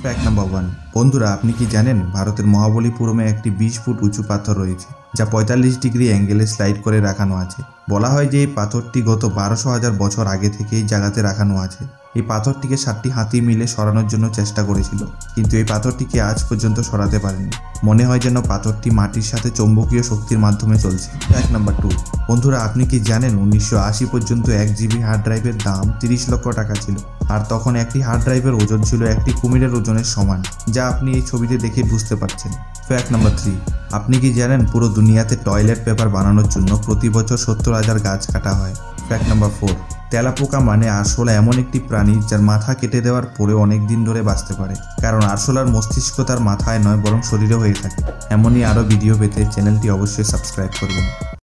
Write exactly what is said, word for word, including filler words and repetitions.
Fact number one. বন্ধুরা, আপনি কি জানেন ভারতের মহাবলীপুরমে একটি বিশ ফুট উঁচু পাথর রয়েছে, যা পঁয়তাল্লিশ ডিগ্রি অ্যাঙ্গেলে স্লাইড করে রাখানো আছে। বলা হয় যে এই পাথরটি গত বারোশো হাজার বছর আগে থেকে এই জায়গাতে রাখানো আছে। এই পাথরটিকে সাতটি হাতি মিলে সরানোর জন্য চেষ্টা করেছিল, কিন্তু এই পাথরটিকে আজ পর্যন্ত সরাতে পারেনি। মনে হয় যেন পাথরটি মাটির সাথে চৌম্বকীয় শক্তির মাধ্যমে চলছে। Fact number two. বন্ধুরা, আপনি কি জানেন উনিশশো আশি পর্যন্ত এক জিবি হার্ড ড্রাইভের দাম তিরিশ লক্ষ টাকা ছিল, আর তখন একটি হার্ড ড্রাইভের ওজন ছিল একটি কুমিরের ওজনের সমান, যা আপনি এই ছবিতে দেখে বুঝতে পারছেন। Fact number three. আপনি কি জানেন পুরো দুনিয়াতে টয়লেট পেপার বানানোর জন্য প্রতি বছর সত্তর হাজার গাছ কাটা হয়। Fact number four. তেলাপোকা মানে আরশোলা এমন একটি প্রাণী যার মাথা কেটে দেওয়ার পরে অনেক দিন ধরে বাঁচতে পারে, কারণ আরশোলার মস্তিষ্ক তার মাথায় নয় বরং শরীরে হয়ে থাকে। এমনই আরও ভিডিও পেতে চ্যানেলটি অবশ্যই সাবস্ক্রাইব করবেন।